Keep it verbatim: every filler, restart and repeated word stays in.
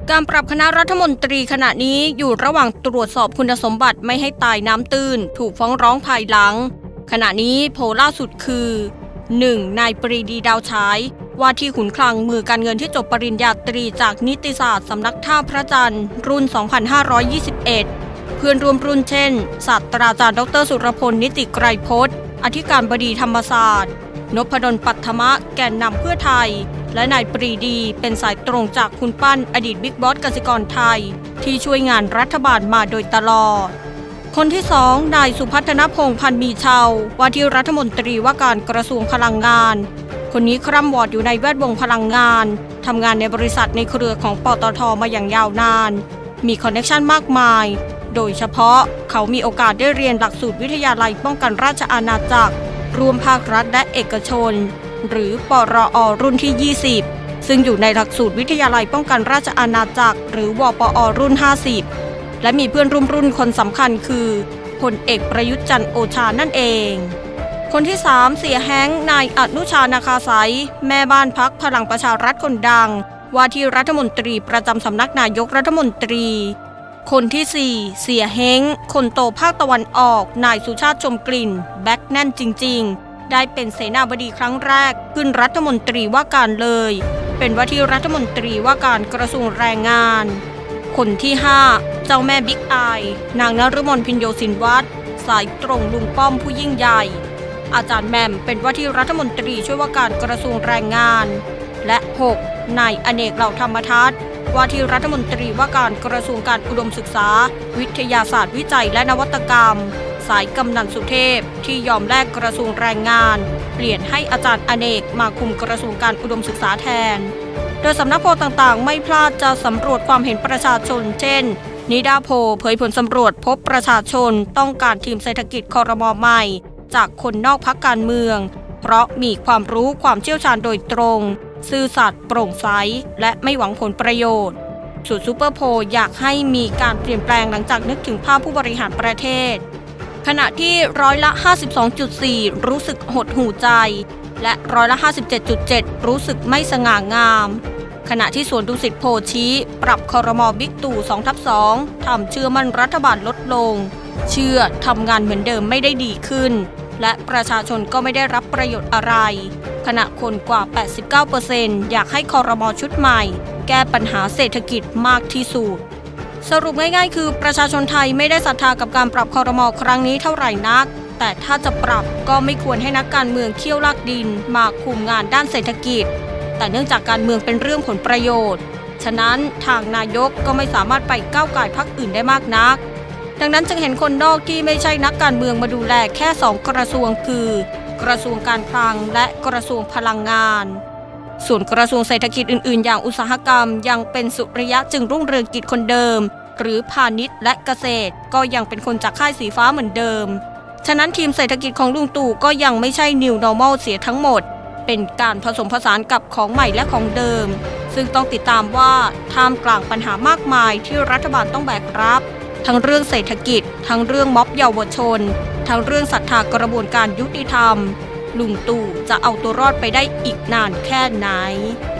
การปรับคณะรัฐมนตรีขณะนี้อยู่ระหว่างตรวจสอบคุณสมบัติไม่ให้ตายน้ำตื้นถูกฟ้องร้องภายหลังขณะนี้โผล่าสุดคือ หนึ่ง นายปรีดีดาวฉายว่าที่ขุนคลังมือการเงินที่จบปริญญาตรีจากนิติศาสตร์สำนักท่าพระจันทร์รุ่น สองพันห้าร้อยยี่สิบเอ็ด เพื่อนร่วมรุ่นเช่นศาสตราจารย์ดรสุรพลนิติไกรพจน์อธิการบดีธรรมศาสตร์นพดลปัทมะแกนนำเพื่อไทยและนายปรีดีเป็นสายตรงจากคุณปั้นอดีตบิ๊กบอสกสิกรไทยที่ช่วยงานรัฐบาลมาโดยตลอดคนที่สองนายสุพัฒนพงษ์พันธ์มีเชาว่าที่รัฐมนตรีว่าการกระทรวงพลังงานคนนี้คร่ำวอดอยู่ในแวดวงพลังงานทำงานในบริษัทในเครือของปตท.มาอย่างยาวนานมีคอนเนคชั่นมากมายโดยเฉพาะเขามีโอกาสได้เรียนหลักสูตรวิทยาลัยป้องกันราชอาณาจักรรวมภาครัฐและเอกชนหรือปรอ.รุ่นที่ยี่สิบซึ่งอยู่ในหลักสูตรวิทยาลัยป้องกันราชอาณาจักรหรือวปอ.รุ่นห้าสิบและมีเพื่อนร่วมรุ่นคนสำคัญคือพลเอกประยุทธ์จันทร์โอชานั่นเองคนที่สามเสียแฮงค์นายอนุชานาคาสายแม่บ้านพรรคพลังประชารัฐคนดังว่าที่รัฐมนตรีประจำสำนักนายกรัฐมนตรีคนที่สี่เสียเฮงคนโตภาคตะวันออกนายสุชาติชมกลิ่นแบ็คแน่นจริงๆได้เป็นเสนาบดีครั้งแรกขึ้นรัฐมนตรีว่าการเลยเป็นว่าที่รัฐมนตรีว่าการกระทรวงแรงงานคนที่ห้าเจ้าแม่บิ๊กไอนางนฤมลพินโยสินวัฒน์สายตรงลุงป้อมผู้ยิ่งใหญ่อาจารย์แหม่มเป็นว่าที่รัฐมนตรีช่วยว่าการกระทรวงแรงงานและหกนายอเนกเหล่าธรรมทัศน์ว่าที่รัฐมนตรีว่าการกระทรวงการอุดมศึกษาวิทยาศาสตร์วิจัยและนวัตกรรมสายกำนันสุเทพที่ยอมแลกกระทรวงแรงงานเปลี่ยนให้อาจารย์อเนกมาคุมกระทรวงการอุดมศึกษาแทนโดยสำนักโพลต่างๆไม่พลาดจะสำรวจความเห็นประชาชนเช่นนิดาโพลเผยผลสำรวจพบประชาชนต้องการทีมเศรษฐกิจครม.ใหม่จากคนนอกพรรคการเมืองเพราะมีความรู้ความเชี่ยวชาญโดยตรงซื่อสัตย์โปร่งใสและไม่หวังผลประโยชน์ส่วนซูเปอร์โพลอยากให้มีการเปลี่ยนแปลงหลังจากนึกถึงภาพผู้บริหารประเทศขณะที่ร้อยละ ห้าสิบสองจุดสี่ รู้สึกหดหู่ใจและร้อยละ ห้าสิบเจ็ดจุดเจ็ด รู้สึกไม่สง่างามขณะที่สวนดุสิตโพลชี้ปรับครม.บิ๊กตู่ สองทับสอง ทำเชื่อมั่นรัฐบาลลดลงเชื่อทำงานเหมือนเดิมไม่ได้ดีขึ้นและประชาชนก็ไม่ได้รับประโยชน์อะไรขณะคนกว่า แปดสิบเก้าเปอร์เซ็นต์ อยากให้ครม.ชุดใหม่แก้ปัญหาเศรษฐกิจมากที่สุดสรุปง่ายๆคือประชาชนไทยไม่ได้ศรัทธากับการปรับครม.ครั้งนี้เท่าไหร่นักแต่ถ้าจะปรับก็ไม่ควรให้นักการเมืองเขี้ยวลากดินมาคุมงานด้านเศรษฐกิจแต่เนื่องจากการเมืองเป็นเรื่องผลประโยชน์ฉะนั้นทางนายกก็ไม่สามารถไปก้าวก่ายพรรคอื่นได้มากนักดังนั้นจึงเห็นคนนอกที่ไม่ใช่นักการเมืองมาดูแลแค่สองกระทรวงคือกระทรวงการคลังและกระทรวงพลังงานส่วนกระทรวงเศรษฐกิจอื่นๆอย่างอุตสาหกรรมยังเป็นสุริยะจึงรุ่งเรืองกิจคนเดิมหรือพาณิชย์และเกษตรก็ยังเป็นคนจากค่ายสีฟ้าเหมือนเดิมฉะนั้นทีมเศรษฐกิจของลุงตู่ก็ยังไม่ใช่ New Normal เสียทั้งหมดเป็นการผสมผสานกับของใหม่และของเดิมซึ่งต้องติดตามว่าท่ามกลางปัญหามากมายที่รัฐบาลต้องแบกรับทั้งเรื่องเศรษฐกิจทั้งเรื่องม็อบเยาวชนทั้งเรื่องศรัทธากระบวนการยุติธรรมลุงตู่จะเอาตัวรอดไปได้อีกนานแค่ไหน